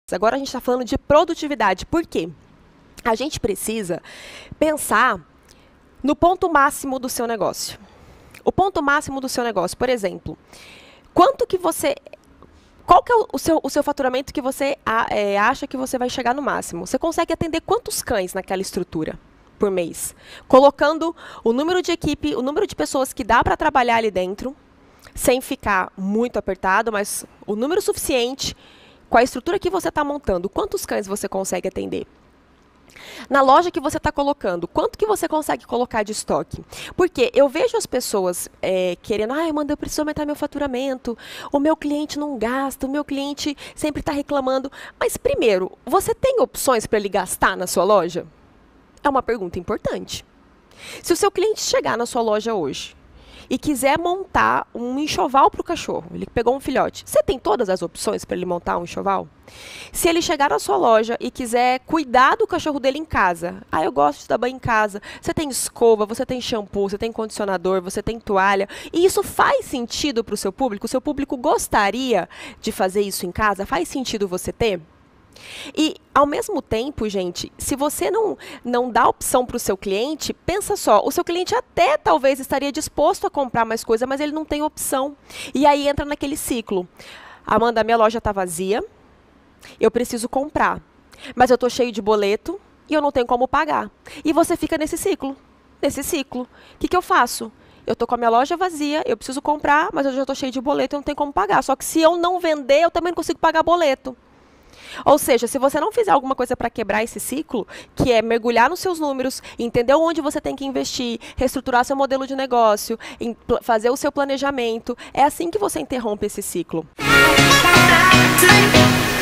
Agora a gente está falando de produtividade. Por quê? A gente precisa pensar no ponto máximo do seu negócio. O ponto máximo do seu negócio, por exemplo, qual que é o seu faturamento que você acha que você vai chegar no máximo? Você consegue atender quantos cães naquela estrutura por mês? Colocando o número de equipe, o número de pessoas que dá para trabalhar ali dentro, sem ficar muito apertado, mas o número suficiente, com a estrutura que você está montando, quantos cães você consegue atender? Na loja que você está colocando, quanto que você consegue colocar de estoque? Porque eu vejo as pessoas querendo, Amanda, eu preciso aumentar meu faturamento, o meu cliente não gasta, o meu cliente sempre está reclamando. Mas primeiro, você tem opções para ele gastar na sua loja? É uma pergunta importante. Se o seu cliente chegar na sua loja hoje e quiser montar um enxoval para o cachorro, ele pegou um filhote, você tem todas as opções para ele montar um enxoval? Se ele chegar na sua loja e quiser cuidar do cachorro dele em casa, eu gosto de dar banho em casa, você tem escova, você tem shampoo, você tem condicionador, você tem toalha, e isso faz sentido para o seu público gostaria de fazer isso em casa? Faz sentido você ter? E, ao mesmo tempo, gente, se você não dá opção para o seu cliente, pensa só, o seu cliente até talvez estaria disposto a comprar mais coisa, mas ele não tem opção. E aí entra naquele ciclo. Amanda, minha loja está vazia, eu preciso comprar, mas eu estou cheio de boleto e eu não tenho como pagar. E você fica nesse ciclo. O que eu faço? Eu estou com a minha loja vazia, eu preciso comprar, mas eu já estou cheio de boleto, eu não tenho como pagar. Só que se eu não vender, eu também não consigo pagar boleto. Ou seja, se você não fizer alguma coisa para quebrar esse ciclo, que é mergulhar nos seus números, entender onde você tem que investir, reestruturar seu modelo de negócio, fazer o seu planejamento, é assim que você interrompe esse ciclo.